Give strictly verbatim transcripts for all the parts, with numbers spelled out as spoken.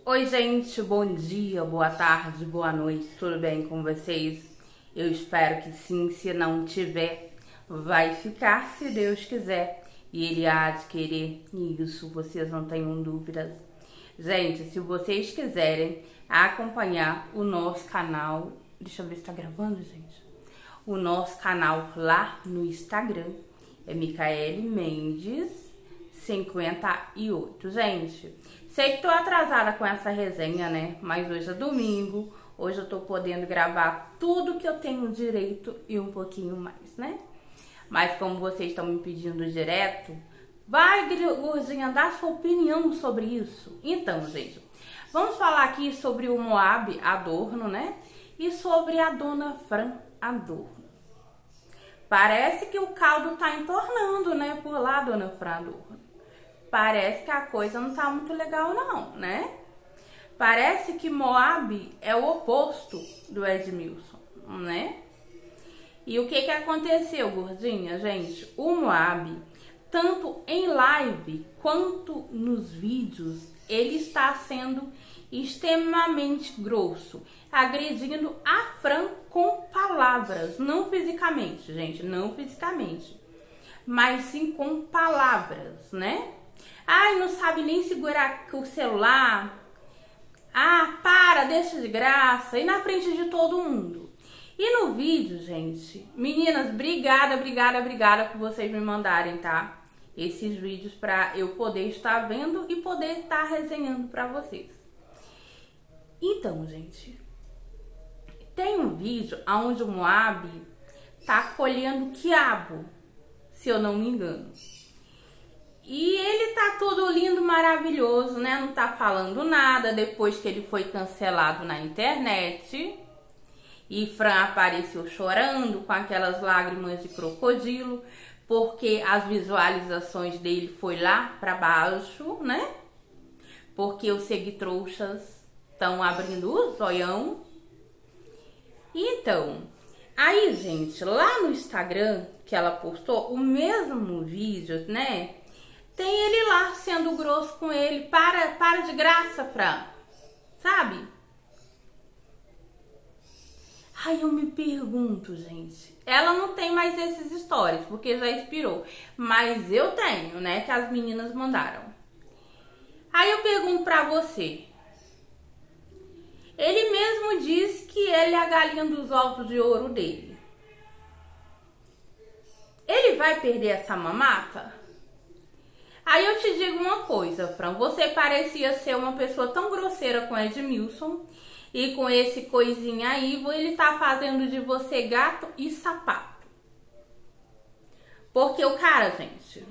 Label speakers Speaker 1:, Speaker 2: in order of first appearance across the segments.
Speaker 1: Oi, gente, bom dia, boa tarde, boa noite, tudo bem com vocês? Eu espero que sim, se não tiver, vai ficar se Deus quiser e Ele há de querer, e isso vocês não tenham dúvidas. Gente, se vocês quiserem acompanhar o nosso canal, deixa eu ver se tá gravando, gente. O nosso canal lá no Instagram é Micaele Mendes cinquenta e oito, gente. Sei que tô atrasada com essa resenha, né? Mas hoje é domingo, hoje eu tô podendo gravar tudo que eu tenho direito e um pouquinho mais, né? Mas como vocês estão me pedindo direto, vai, gordinha, dar sua opinião sobre isso. Então, gente, vamos falar aqui sobre o Moab Adorno, né? E sobre a dona Fran Adorno. Parece que o caldo tá entornando, né? Por lá, dona Fran Adorno. Parece que a coisa não tá muito legal não, né? Parece que Moab é o oposto do Edmilson, né? E o que que aconteceu, gordinha, gente? O Moab, tanto em live quanto nos vídeos, ele está sendo extremamente grosso, agredindo a Fran com palavras, não fisicamente, gente, não fisicamente, mas sim com palavras, né? Ai, não sabe nem segurar o celular. Ah, para, deixa de graça. E na frente de todo mundo. E no vídeo, gente, meninas, obrigada, obrigada, obrigada por vocês me mandarem, tá? Esses vídeos pra eu poder estar vendo e poder estar resenhando pra vocês. Então, gente, tem um vídeo onde o Moab tá colhendo quiabo, se eu não me engano. E ele tá todo lindo, maravilhoso, né? Não tá falando nada depois que ele foi cancelado na internet. E Fran apareceu chorando com aquelas lágrimas de crocodilo, porque as visualizações dele foi lá pra baixo, né? Porque os seguitrouxas estão abrindo o zoião. Então, aí, gente, lá no Instagram que ela postou o mesmo vídeo, né? Tem ele lá sendo grosso com ele. Para, para de graça, Fran. Sabe? Aí eu me pergunto, gente. Ela não tem mais esses stories, porque já expirou. Mas eu tenho, né? Que as meninas mandaram. Aí eu pergunto pra você. Ele mesmo diz que ele é a galinha dos ovos de ouro dele. Ele vai perder essa mamata? Aí eu te digo uma coisa, Fran, você parecia ser uma pessoa tão grosseira com Edmilson e com esse coisinha aí, ele tá fazendo de você gato e sapato. Porque o cara, gente,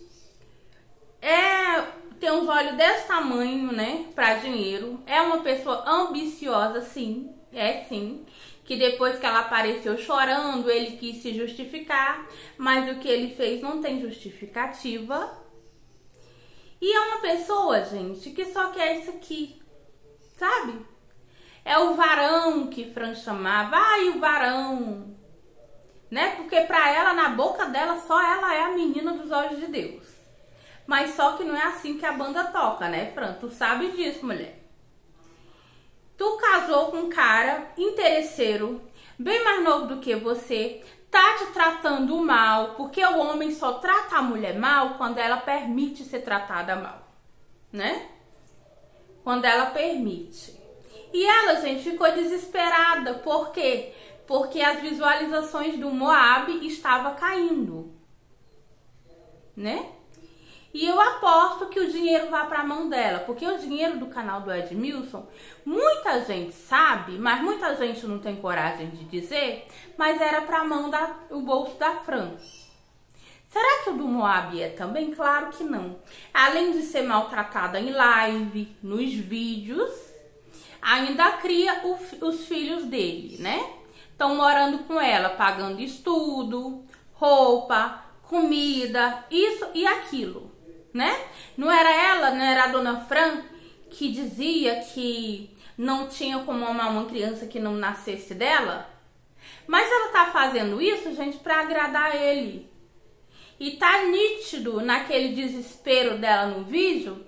Speaker 1: é, tem uns olhos desse tamanho, né, pra dinheiro, é uma pessoa ambiciosa, sim, é sim, que depois que ela apareceu chorando, ele quis se justificar, mas o que ele fez não tem justificativa. E é uma pessoa, gente, que só quer isso aqui, sabe? É o varão que Fran chamava, ai, o varão, né? Porque pra ela, na boca dela, só ela é a menina dos olhos de Deus. Mas só que não é assim que a banda toca, né, Fran? Tu sabe disso, mulher. Tu casou com um cara interesseiro, bem mais novo do que você, tá te tratando mal, porque o homem só trata a mulher mal quando ela permite ser tratada mal, né? Quando ela permite. E ela, gente, ficou desesperada. Por quê? Porque as visualizações do Moab estavam caindo, né? E eu aposto que o dinheiro vai para a mão dela, porque o dinheiro do canal do Edmilson, muita gente sabe, mas muita gente não tem coragem de dizer, mas era para a mão da, o bolso da Fran. Será que o do Moab é também? Claro que não. Além de ser maltratada em live, nos vídeos, ainda cria o, os filhos dele, né? Estão morando com ela, pagando estudo, roupa, comida, isso e aquilo. Né? Não era ela, não era a dona Fran que dizia que não tinha como amar uma criança que não nascesse dela? Mas ela tá fazendo isso, gente, pra agradar ele. E tá nítido naquele desespero dela no vídeo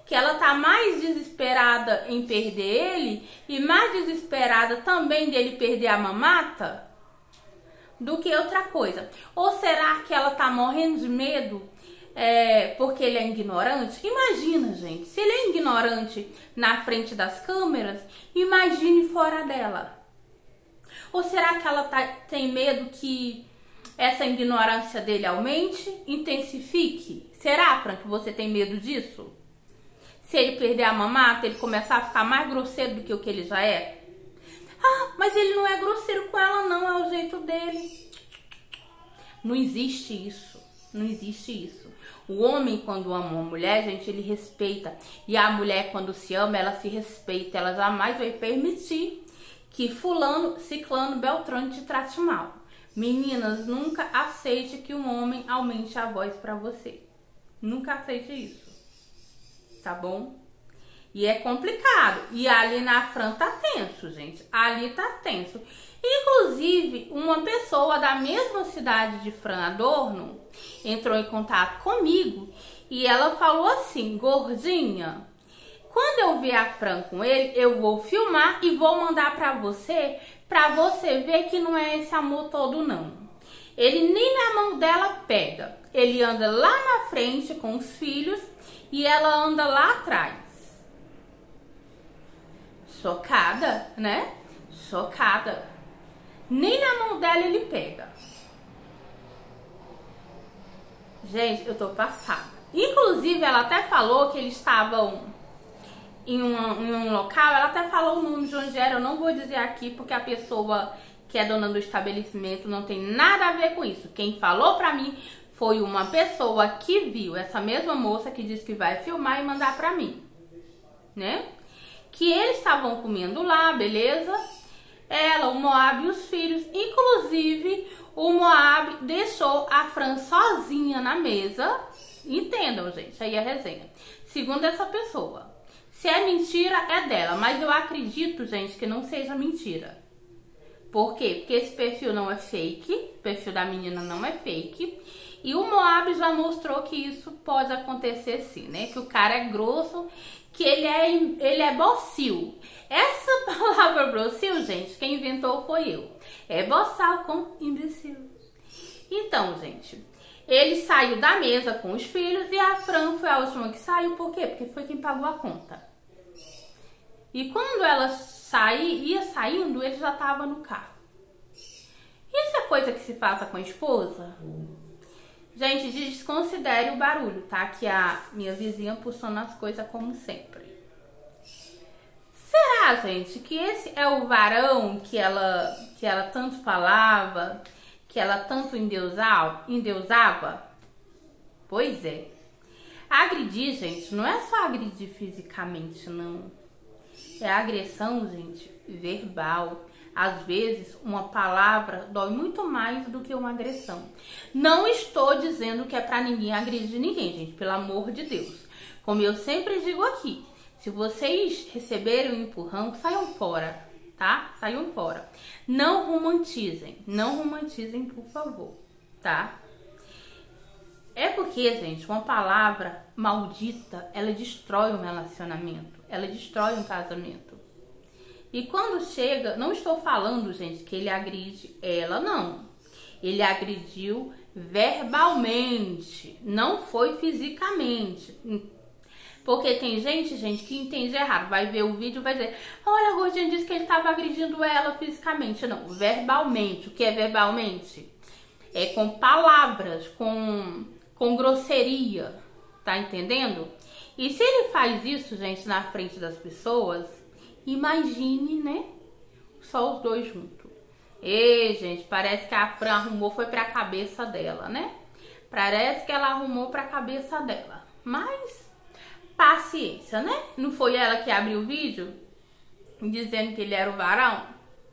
Speaker 1: que ela tá mais desesperada em perder ele e mais desesperada também dele perder a mamata do que outra coisa? Ou será que ela tá morrendo de medo é, porque ele é ignorante? Imagina, gente, se ele é ignorante na frente das câmeras, imagine fora dela. Ou será que ela tá, tem medo que essa ignorância dele aumente, intensifique? Será, Fran, que você tem medo disso? Se ele perder a mamata, ele começar a ficar mais grosseiro do que o que ele já é? Ah, mas ele não é grosseiro com ela não, é o jeito dele. Não existe isso, não existe isso. O homem, quando ama uma mulher, gente, ele respeita. E a mulher, quando se ama, ela se respeita. Ela jamais vai permitir que fulano, ciclano, beltrano te trate mal. Meninas, nunca aceite que um homem aumente a voz pra você. Nunca aceite isso. Tá bom? E é complicado. E ali na Fran tá tenso, gente. Ali tá tenso. Inclusive, uma pessoa da mesma cidade de Fran Adorno entrou em contato comigo e ela falou assim: gordinha, quando eu ver a Fran com ele, eu vou filmar e vou mandar pra você, pra você ver que não é esse amor todo não. Ele nem na mão dela pega. Ele anda lá na frente com os filhos e ela anda lá atrás. Chocada, né? Chocada. Nem na mão dela ele pega. Gente, eu tô passada. Inclusive, ela até falou que eles estavam em um, em um local. Ela até falou o nome de onde era. Eu não vou dizer aqui porque a pessoa que é dona do estabelecimento não tem nada a ver com isso. Quem falou pra mim foi uma pessoa que viu, essa mesma moça que disse que vai filmar e mandar pra mim, né? Que eles estavam comendo lá, beleza? Ela, o Moab e os filhos. Inclusive, o Moab deixou a Fran sozinha na mesa. Entendam, gente, aí é resenha. Segundo essa pessoa. Se é mentira, é dela. Mas eu acredito, gente, que não seja mentira. Por quê? Porque esse perfil não é fake. O perfil da menina não é fake. E o Moab já mostrou que isso pode acontecer sim, né? Que o cara é grosso, que ele é, ele é bocil. Essa palavra bocil, gente, quem inventou foi eu. É boçal com imbecil. Então, gente, ele saiu da mesa com os filhos e a Fran foi a última que saiu. Por quê? Porque foi quem pagou a conta. E quando ela saí, ia saindo, ele já estava no carro. Isso é coisa que se faça com a esposa? Gente, desconsidere o barulho, tá? Que a minha vizinha puxando as coisas como sempre. Será, gente, que esse é o varão que ela, que ela tanto falava, que ela tanto endeusava, endeusava? Pois é. Agredir, gente, não é só agredir fisicamente, não. É agressão, gente, verbal. Às vezes, uma palavra dói muito mais do que uma agressão. Não estou dizendo que é pra ninguém agredir ninguém, gente, pelo amor de Deus. Como eu sempre digo aqui, se vocês receberem um empurrão, saiam fora, tá? Saiam fora. Não romantizem, não romantizem, por favor, tá? É porque, gente, uma palavra maldita, ela destrói um relacionamento, ela destrói um casamento. E quando chega, não estou falando, gente, que ele agride ela, não. Ele agrediu verbalmente, não foi fisicamente. Porque tem gente, gente, que entende errado. Vai ver o vídeo e vai dizer: olha, a gordinha disse que ele estava agredindo ela fisicamente. Não, verbalmente. O que é verbalmente? É com palavras, com, com grosseria. Tá entendendo? E se ele faz isso, gente, na frente das pessoas, imagine, né? Só os dois juntos. E, gente, parece que a Fran arrumou foi pra cabeça dela, né? Parece que ela arrumou pra cabeça dela. Mas paciência, né? Não foi ela que abriu o vídeo dizendo que ele era o varão?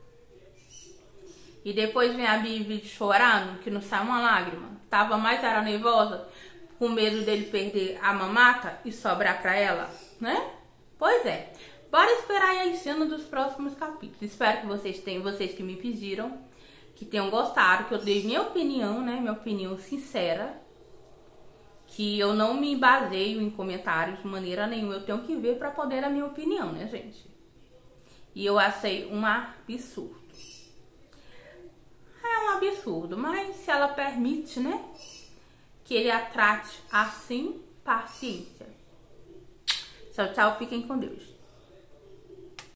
Speaker 1: E depois vem abrir o vídeo chorando, que não sai uma lágrima. Tava mais, era nervosa, com medo dele perder a mamata e sobrar pra ela, né? Pois é. Bora esperar aí a cena dos próximos capítulos. Espero que vocês tenham, vocês que me pediram, que tenham gostado, que eu dei minha opinião, né? Minha opinião sincera. que eu não me baseio em comentários de maneira nenhuma. Eu tenho que ver para poder dar minha opinião, né, gente? E eu achei um absurdo. É um absurdo, mas se ela permite, né, que ele a trate assim, paciência. Tchau, tchau. Fiquem com Deus.